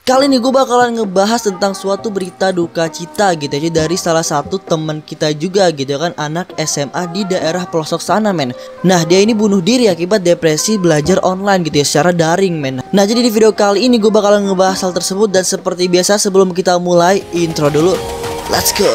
Kali ini gue bakalan ngebahas tentang suatu berita duka cita gitu ya, dari salah satu teman kita juga gitu kan, anak SMA di daerah pelosok sana men. Nah dia ini bunuh diri akibat depresi belajar online gitu ya, secara daring men. Nah jadi di video kali ini gue bakalan ngebahas hal tersebut. Dan seperti biasa sebelum kita mulai, intro dulu. Let's go.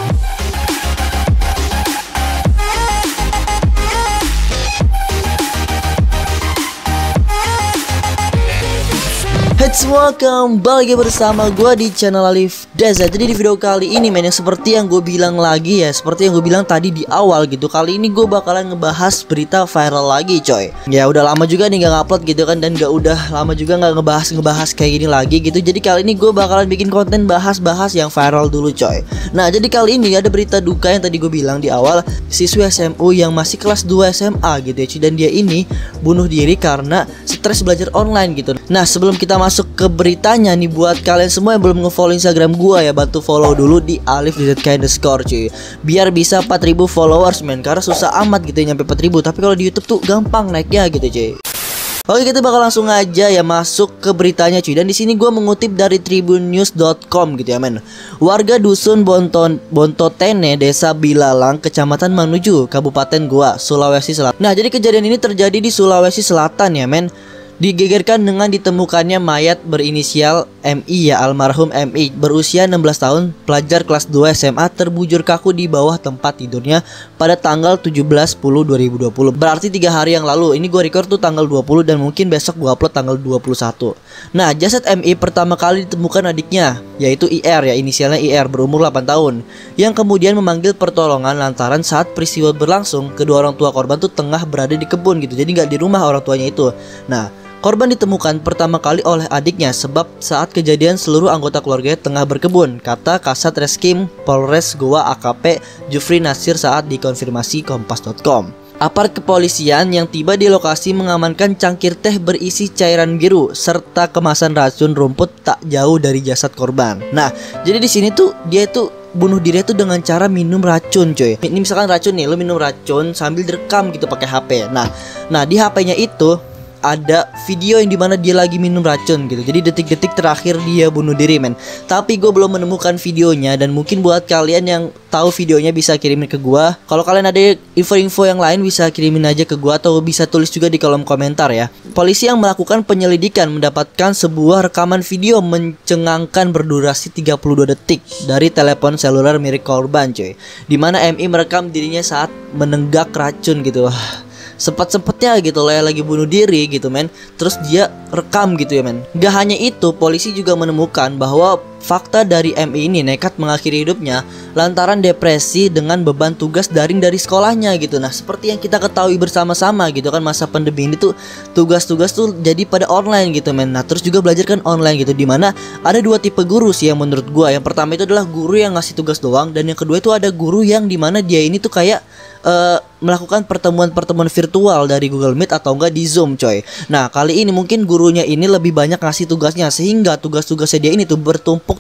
Hai semua, kembali lagi bersama gue di channel Alif Deza. Jadi di video kali ini men, yang seperti yang gue bilang lagi ya, seperti yang gue bilang tadi di awal gitu, kali ini gue bakalan ngebahas berita viral lagi coy. Ya udah lama juga nih gak ngupload gitu kan, dan udah lama juga gak ngebahas kayak gini lagi gitu. Jadi kali ini gue bakalan bikin konten bahas yang viral dulu coy. Nah jadi kali ini ada berita duka yang tadi gue bilang di awal, siswi SMU yang masih kelas 2 SMA gitu ya cuy, dan dia ini bunuh diri karena stres belajar online gitu. Nah sebelum kita masuk ke beritanya nih, buat kalian semua yang belum nge-follow Instagram gua ya, bantu follow dulu di alif__, cuy. Biar bisa 4000 followers men, karena susah amat gitu ya nyampe 4000. Tapi kalau di YouTube tuh gampang naiknya gitu cuy. Oke, kita bakal langsung aja ya masuk ke beritanya cuy. Dan di sini gua mengutip dari tribunnews.com gitu ya men. Warga dusun Bontotene, Desa Bilalang, Kecamatan Manuju, Kabupaten Goa, Sulawesi Selatan. Nah, jadi kejadian ini terjadi di Sulawesi Selatan ya men. Digegerkan dengan ditemukannya mayat berinisial MI ya, almarhum MI berusia 16 tahun, pelajar kelas 2 SMA terbujur kaku di bawah tempat tidurnya pada tanggal 17/10/2020. Berarti 3 hari yang lalu. Ini gue record tuh tanggal 20 dan mungkin besok gue upload tanggal 21. Nah, jasad MI pertama kali ditemukan adiknya, yaitu IR ya, inisialnya IR, berumur 8 tahun, yang kemudian memanggil pertolongan lantaran saat peristiwa berlangsung kedua orang tua korban tuh tengah berada di kebun gitu. Jadi nggak di rumah orang tuanya itu. Nah, korban ditemukan pertama kali oleh adiknya sebab saat kejadian seluruh anggota keluarganya tengah berkebun, kata Kasat Reskrim Polres Goa AKP Jufri Nasir saat dikonfirmasi kompas.com. Aparat kepolisian yang tiba di lokasi mengamankan cangkir teh berisi cairan biru serta kemasan racun rumput tak jauh dari jasad korban. Nah, jadi di sini tuh dia tuh bunuh diri itu dengan cara minum racun coy. Ini misalkan racun nih, lo minum racun sambil direkam gitu pakai HP. Nah di HP-nya itu ada video yang dimana dia lagi minum racun gitu. Jadi detik-detik terakhir dia bunuh diri men. Tapi gue belum menemukan videonya, dan mungkin buat kalian yang tahu videonya bisa kirimin ke gua. Kalau kalian ada info-info yang lain bisa kirimin aja ke gua, atau bisa tulis juga di kolom komentar ya. Polisi yang melakukan penyelidikan mendapatkan sebuah rekaman video mencengangkan berdurasi 32 detik dari telepon seluler milik korban coy, dimana MI merekam dirinya saat menenggak racun gitu. Sempet-sempetnya gitu lah lagi bunuh diri gitu men. Terus dia rekam gitu ya men. Gak hanya itu, polisi juga menemukan bahwa fakta dari MI ini nekat mengakhiri hidupnya lantaran depresi dengan beban tugas daring dari sekolahnya gitu. Nah seperti yang kita ketahui bersama-sama gitu kan, masa pandemi ini tuh tugas-tugas tuh jadi pada online gitu men. Nah terus juga belajar kan online gitu, dimana ada dua tipe guru sih yang menurut gua. Yang pertama itu adalah guru yang ngasih tugas doang, dan yang kedua itu ada guru yang dimana dia ini tuh kayak melakukan pertemuan virtual dari Google Meet atau enggak di Zoom coy. Nah kali ini mungkin gurunya ini lebih banyak ngasih tugasnya, sehingga tugas-tugasnya dia ini tuh bertumpuk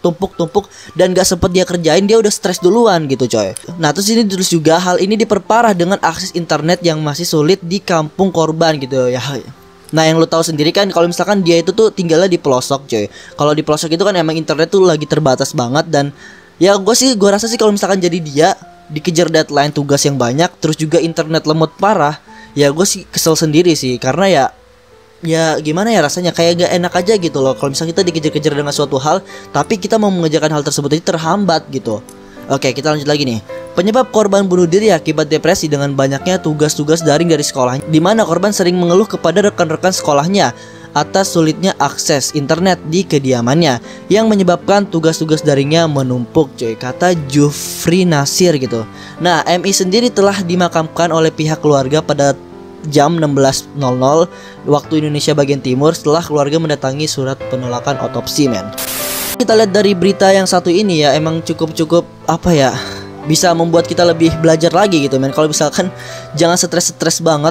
dan gak sempet dia kerjain, dia udah stres duluan gitu coy. Nah terus ini terus juga hal ini diperparah dengan akses internet yang masih sulit di kampung korban gitu ya. Nah yang lu tahu sendiri kan kalau misalkan dia itu tuh tinggalnya di pelosok coy. Kalau di pelosok itu kan emang internet tuh lagi terbatas banget, dan ya gue rasa sih kalau misalkan jadi dia dikejar deadline tugas yang banyak, terus juga internet lemot parah, ya gue sih kesel sendiri sih. Karena ya gimana ya, rasanya kayak gak enak aja gitu loh kalau misalnya kita dikejar-kejar dengan suatu hal, tapi kita mau mengerjakan hal tersebut itu terhambat gitu. Oke, kita lanjut lagi nih. Penyebab korban bunuh diri akibat depresi dengan banyaknya tugas-tugas daring dari sekolah, di mana korban sering mengeluh kepada rekan-rekan sekolahnya atas sulitnya akses internet di kediamannya yang menyebabkan tugas-tugas daringnya menumpuk coy, kata Jufri Nasir gitu. Nah MI sendiri telah dimakamkan oleh pihak keluarga pada jam 16.00 waktu Indonesia bagian timur setelah keluarga mendatangi surat penolakan otopsi men. Kita lihat dari berita yang satu ini ya, emang cukup apa ya, bisa membuat kita lebih belajar lagi gitu men. Kalau misalkan jangan stres banget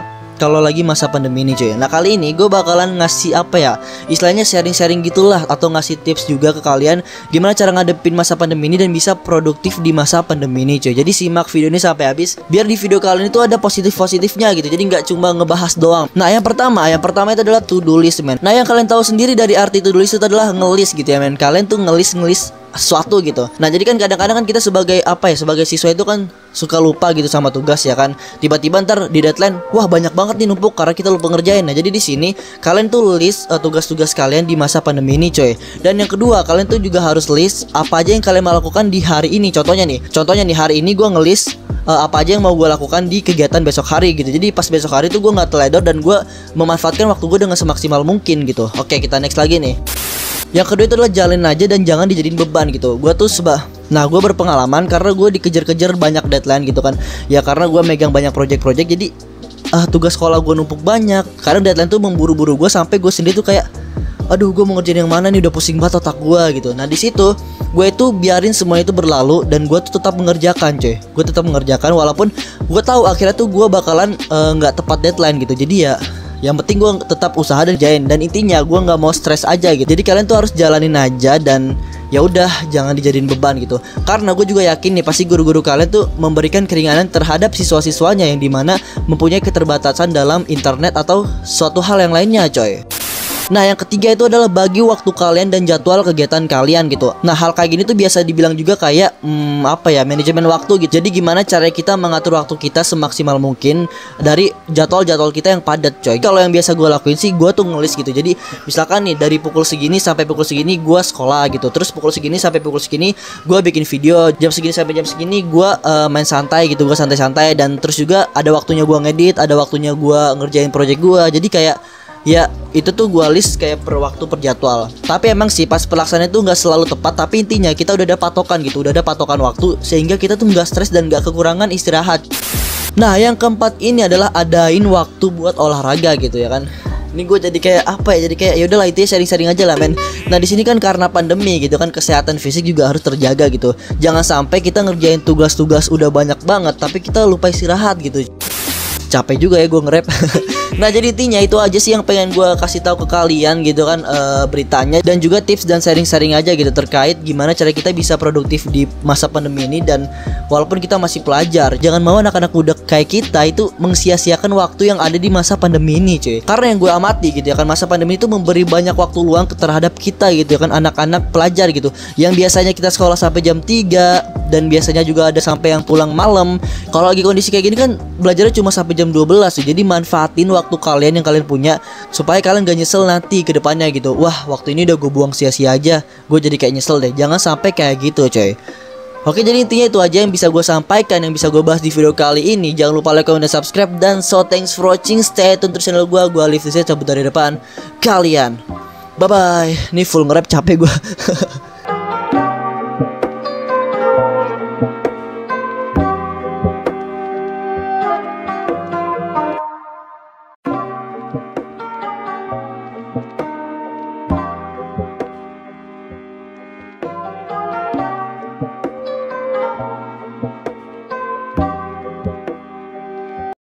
kalau lagi masa pandemi ini cuy. Nah kali ini gue bakalan ngasih apa ya, istilahnya sharing-sharing gitulah, atau ngasih tips juga ke kalian gimana cara ngadepin masa pandemi ini dan bisa produktif di masa pandemi ini cuy. Jadi simak video ini sampai habis biar di video kalian itu ada positif-positifnya gitu. Jadi nggak cuma ngebahas doang. Nah yang pertama itu adalah to-do list men. Nah yang kalian tahu sendiri dari arti to-do list itu adalah ngelis gitu ya men. Kalian tuh ngelis sesuatu gitu. Nah jadi kan kadang-kadang kan kita sebagai apa ya, sebagai siswa itu kan suka lupa gitu sama tugas ya kan. Tiba-tiba ntar di deadline, wah banyak banget nih numpuk karena kita lupa ngerjain. Nah jadi di sini kalian tuh list tugas-tugas kalian di masa pandemi ini coy. Dan yang kedua kalian tuh juga harus list apa aja yang kalian mau lakukan di hari ini. Contohnya nih hari ini gue ngelis apa aja yang mau gue lakukan di kegiatan besok hari gitu. Jadi pas besok hari tuh gue nggak teledor dan gue memanfaatkan waktu gue dengan semaksimal mungkin gitu. Oke kita next lagi nih. Yang kedua itu adalah jalanin aja dan jangan dijadiin beban gitu. Gue tuh gue berpengalaman karena gue dikejar-kejar banyak deadline gitu kan. Ya karena gue megang banyak project-project, jadi tugas sekolah gue numpuk banyak. Kadang deadline tuh memburu-buru gue sampai gue sendiri tuh kayak, aduh gue mau ngerjain yang mana nih, udah pusing banget otak gue gitu. Nah di situ gue itu biarin semua itu berlalu dan gue tuh tetap mengerjakan coy. Gue tetap mengerjakan walaupun gue tahu akhirnya tuh gue bakalan nggak tepat deadline gitu. Jadi ya yang penting gue tetap usaha dan jain, dan intinya gue nggak mau stres aja gitu. Jadi kalian tuh harus jalanin aja dan ya udah jangan dijadiin beban gitu. Karena gue juga yakin nih pasti guru-guru kalian tuh memberikan keringanan terhadap siswa-siswanya yang dimana mempunyai keterbatasan dalam internet atau suatu hal yang lainnya coy. Nah yang ketiga itu adalah bagi waktu kalian dan jadwal kegiatan kalian gitu. Nah hal kayak gini tuh biasa dibilang juga kayak manajemen waktu gitu. Jadi gimana cara kita mengatur waktu kita semaksimal mungkin dari jadwal-jadwal kita yang padat coy. Kalau yang biasa gue lakuin sih gue tuh ngelis gitu. Jadi misalkan nih dari pukul segini sampai pukul segini gue sekolah gitu. Terus pukul segini sampai pukul segini gue bikin video. Jam segini sampai jam segini gue main santai gitu. Gue santai-santai, dan terus juga ada waktunya gue ngedit, ada waktunya gue ngerjain project gue. Jadi kayak ya itu tuh gue list kayak per waktu per jadwal. Tapi emang sih pas pelaksanaan itu nggak selalu tepat. Tapi intinya kita udah ada patokan gitu, udah ada patokan waktu sehingga kita tuh nggak stres dan nggak kekurangan istirahat. Nah yang keempat ini adalah adain waktu buat olahraga gitu ya kan. Ini gue jadi kayak apa ya, jadi kayak yaudahlah itu sharing-sharing aja lah men. Nah di sini kan karena pandemi gitu kan, kesehatan fisik juga harus terjaga gitu. Jangan sampai kita ngerjain tugas-tugas udah banyak banget tapi kita lupa istirahat gitu. Capek juga ya gue nge-rap. Nah jadi intinya itu aja sih yang pengen gue kasih tahu ke kalian gitu kan, beritanya dan juga tips dan sharing-sharing aja gitu terkait gimana cara kita bisa produktif di masa pandemi ini. Dan walaupun kita masih pelajar, jangan mau anak-anak muda kayak kita itu mengsia-siakan waktu yang ada di masa pandemi ini cuy. Karena yang gue amati gitu ya kan, masa pandemi itu memberi banyak waktu luang terhadap kita gitu ya kan, anak-anak pelajar gitu yang biasanya kita sekolah sampai jam 3 dan biasanya juga ada sampai yang pulang malam. Kalau lagi kondisi kayak gini kan belajarnya cuma sampai jam 12 tuh. Jadi manfaatin waktu kalian yang kalian punya supaya kalian gak nyesel nanti ke depannya gitu. Wah waktu ini udah gue buang sia-sia aja, gue jadi kayak nyesel deh. Jangan sampai kayak gitu coy. Oke jadi intinya itu aja yang bisa gue sampaikan, yang bisa gue bahas di video kali ini. Jangan lupa like, comment, dan subscribe. Dan so thanks for watching. Stay tune terus channel gue Alif Dizet, cabut dari depan kalian. Bye bye. Ini full nge-rap capek gue.